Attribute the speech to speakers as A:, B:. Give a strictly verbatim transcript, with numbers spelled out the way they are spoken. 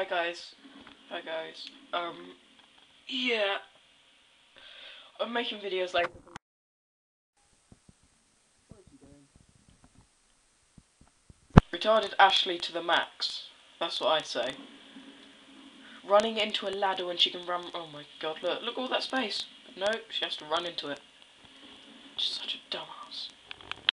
A: Hi guys. Hi guys. Um, yeah. I'm making videos like... Retarded Ashley to the max. That's what I say. Running into a ladder when she can run... Oh my god, look. Look at all that space. No, she has to run into it. She's such a dumbass.